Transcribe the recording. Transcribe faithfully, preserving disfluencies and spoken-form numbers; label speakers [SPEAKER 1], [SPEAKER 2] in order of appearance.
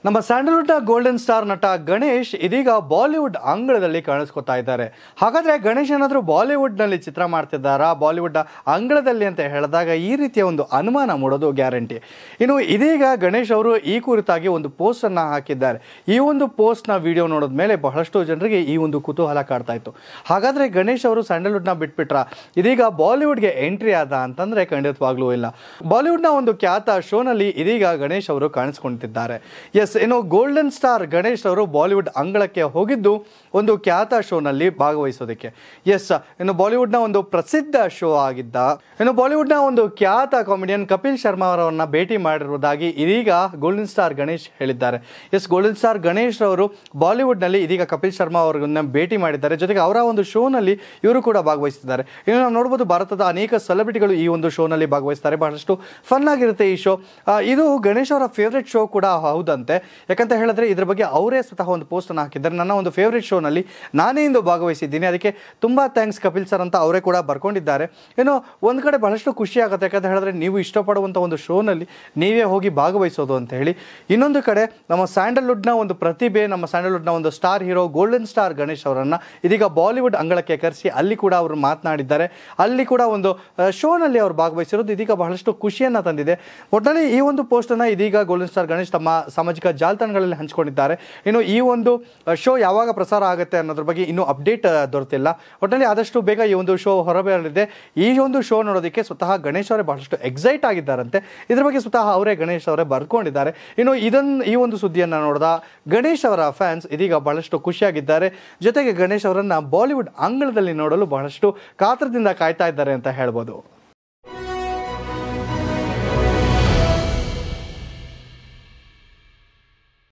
[SPEAKER 1] ನಮ್ಮ ಸ್ಯಾಂಡಲ್ವುಡ್ನ golden star ನಟ ಗಣೇಶ್ ಇದೀಗ ಬಾಲಿವುಡ್ ಅಂಗಳದಲ್ಲಿ ಕಾಣಿಸ್ಕೊತಾ ಇದ್ದಾರೆ. ಹಾಗಾದ್ರೆ ಗಣೇಶ್ ಏನಾದರೂ ಬಾಲಿವುಡ್ನಲ್ಲಿ ಚಿತ್ರ ಮಾಡ್ತಿದ್ದಾರಾ, ಬಾಲಿವುಡ್ ಅಂಗಳದಲ್ಲಿ ಅಂತ ಹೇಳಿದಾಗ ಈ ರೀತಿಯ ಒಂದು ಅನುಮಾನ ಮೂಡೋದು ಗ್ಯಾರಂಟಿ. ಇನ್ನು ಇದೀಗ ಗಣೇಶ್ ಅವರು ಈ ಕುರಿತಾಗಿ ಒಂದು ಪೋಸ್ಟ್ ಅನ್ನ ಹಾಕಿದ್ದಾರೆ. ಈ ಒಂದು ಪೋಸ್ಟ್ ನ ವಿಡಿಯೋ ನೋಡಿದ ಮೇಲೆ ಬಹಳಷ್ಟು ಜನರಿಗೆ ಈ ಒಂದು ಕುತೂಹಲ ಕಾಡ್ತಾ ಇತ್ತು. ಹಾಗಾದ್ರೆ ಗಣೇಶ್ ಅವರು ಸ್ಯಾಂಡಲ್ವುಡ್ ನ ಬಿಟ್ಬಿಟ್ರ, ಇದೀಗ ಬಾಲಿವುಡ್ಗೆ ಎಂಟ್ರಿ ಆದ ಅಂತಂದ್ರೆ ಖಂಡಿತವಾಗ್ಲೂ ಇಲ್ಲ. ಬಾಲಿವುಡ್ ನ ಒಂದು ಖ್ಯಾತ ಶೋನಲ್ಲಿ ಇದೀಗ ಗಣೇಶ್ ಅವರು ಕಾಣಿಸ್ಕೊಳ್ತಿದ್ದಾರೆ. ಎಸ್, ಇನ್ನು ಗೋಲ್ಡನ್ ಸ್ಟಾರ್ ಗಣೇಶ್ ಅವರು ಬಾಲಿವುಡ್ ಅಂಗಳಕ್ಕೆ ಹೋಗಿದ್ದು ಒಂದು ಖ್ಯಾತ ಶೋನಲ್ಲಿ ಭಾಗವಹಿಸೋದಕ್ಕೆ. ಎಸ್, ಇನ್ನು ಬಾಲಿವುಡ್ನ ಒಂದು ಪ್ರಸಿದ್ಧ ಶೋ ಆಗಿದ್ದ ಇನ್ನು ಬಾಲಿವುಡ್ನ ಒಂದು ಖ್ಯಾತ ಕಾಮಿಡಿಯನ್ ಕಪಿಲ್ ಶರ್ಮಾ ಅವರನ್ನ ಭೇಟಿ ಮಾಡಿರುವುದಾಗಿ ಇದೀಗ ಗೋಲ್ಡನ್ ಸ್ಟಾರ್ ಗಣೇಶ್ ಹೇಳಿದ್ದಾರೆ. ಎಸ್, ಗೋಲ್ಡನ್ ಸ್ಟಾರ್ ಗಣೇಶ್ ಅವರು ಬಾಲಿವುಡ್ನಲ್ಲಿ ಇದೀಗ ಕಪಿಲ್ ಶರ್ಮಾ ಅವರನ್ನ ಭೇಟಿ ಮಾಡಿದ್ದಾರೆ. ಜೊತೆಗೆ ಅವರ ಒಂದು ಶೋನಲ್ಲಿ ಇವರು ಕೂಡ ಭಾಗವಹಿಸಿದ್ದಾರೆ. ಇನ್ನು ನಾವು ನೋಡಬಹುದು, ಭಾರತದ ಅನೇಕ ಸೆಲೆಬ್ರಿಟಿಗಳು ಈ ಒಂದು ಶೋನಲ್ಲಿ ಭಾಗವಹಿಸ್ತಾರೆ. ಬಹಳಷ್ಟು ಫನ್ ಆಗಿರುತ್ತೆ ಈ ಶೋ. ಇದು ಗಣೇಶ್ ಅವರ ಫೇವ್ರೆಟ್ ಶೋ ಕೂಡ ಹೌದಂತೆ. ಯಾಕಂತ ಹೇಳಿದ್ರೆ ಇದ್ರ ಬಗ್ಗೆ ಅವರೇ ಸ್ವತಃ ಒಂದು ಪೋಸ್ಟ್ ಅನ್ನು ಹಾಕಿದ್ದಾರೆ. ನನ್ನ ಒಂದು ಫೇವ್ರೆಟ್ ಶೋನಲ್ಲಿ ನಾನೇ ಇಂದು ಭಾಗವಹಿಸಿದ್ದೀನಿ, ಅದಕ್ಕೆ ತುಂಬಾ ಥ್ಯಾಂಕ್ಸ್ ಕಪಿಲ್ ಸರ್ ಅಂತ ಅವರೇ ಕೂಡ ಬರ್ಕೊಂಡಿದ್ದಾರೆ. ಏನೋ ಒಂದು ಕಡೆ ಬಹಳಷ್ಟು ಖುಷಿ ಆಗುತ್ತೆ, ಯಾಕಂತ ಹೇಳಿದ್ರೆ ನೀವು ಇಷ್ಟಪಡುವಂಥ ಒಂದು ಶೋನಲ್ಲಿ ನೀವೇ ಹೋಗಿ ಭಾಗವಹಿಸೋದು ಅಂತ ಹೇಳಿ. ಇನ್ನೊಂದು ಕಡೆ ನಮ್ಮ ಸ್ಯಾಂಡಲ್ವುಡ್ನ ಒಂದು ಪ್ರತಿಭೆ, ನಮ್ಮ ಸ್ಯಾಂಡಲ್ವುಡ್ನ ಒಂದು star hero golden star Ganesh ಅವರನ್ನ ಇದೀಗ ಬಾಲಿವುಡ್ ಅಂಗಳಕ್ಕೆ ಕರೆಸಿ ಅಲ್ಲಿ ಕೂಡ ಅವರು ಮಾತನಾಡಿದ್ದಾರೆ. ಅಲ್ಲಿ ಕೂಡ ಒಂದು ಶೋನಲ್ಲಿ ಅವರು ಭಾಗವಹಿಸಿರೋದು ಇದೀಗ ಬಹಳಷ್ಟು ಖುಷಿಯನ್ನ ತಂದಿದೆ. ಒಟ್ಟಿನಲ್ಲಿ ಈ ಒಂದು ಪೋಸ್ಟ್ ಅನ್ನ ಇದೀಗ ಗೋಲ್ಡನ್ ಸ್ಟಾರ್ ಗಣೇಶ್ ತಮ್ಮ ಸಾಮಾಜಿಕ ಜಾಲತಾಣಗಳಲ್ಲಿ ಹಂಚಿಕೊಂಡಿದ್ದಾರೆ. ಇನ್ನು ಈ ಒಂದು ಶೋ ಯಾವಾಗ ಪ್ರಸಾರ ಆಗುತ್ತೆ ಅನ್ನೋದ್ರ ಬಗ್ಗೆ ಇನ್ನೂ ಅಪ್ಡೇಟ್ ದೊರೆತಿಲ್ಲ. ಒಟ್ಟಿನಲ್ಲಿ ಆದಷ್ಟು ಬೇಗ ಈ ಒಂದು ಶೋ ಹೊರಬರಲಿದೆ. ಈ ಒಂದು ಶೋ ನೋಡೋದಕ್ಕೆ ಸ್ವತಃ ಗಣೇಶ್ ಅವರೇ ಬಹಳಷ್ಟು ಎಕ್ಸೈಟ್ ಆಗಿದ್ದಾರಂತೆ. ಇದ್ರ ಬಗ್ಗೆ ಸ್ವತಃ ಅವರೇ ಗಣೇಶ್ ಅವರೇ ಬರ್ಕೊಂಡಿದ್ದಾರೆ. ಇನ್ನು ಇದನ್ನು ಈ ಒಂದು ಸುದ್ದಿಯನ್ನು ನೋಡಿದ ಗಣೇಶ್ ಅವರ ಫ್ಯಾನ್ಸ್ ಇದೀಗ ಬಹಳಷ್ಟು ಖುಷಿಯಾಗಿದ್ದಾರೆ. ಜೊತೆಗೆ ಗಣೇಶ್ ಅವರನ್ನ ಬಾಲಿವುಡ್ ಅಂಗಳದಲ್ಲಿ ನೋಡಲು ಬಹಳಷ್ಟು ಕಾತರದಿಂದ ಕಾಯ್ತಾ ಇದ್ದಾರೆ ಅಂತ ಹೇಳ್ಬೋದು.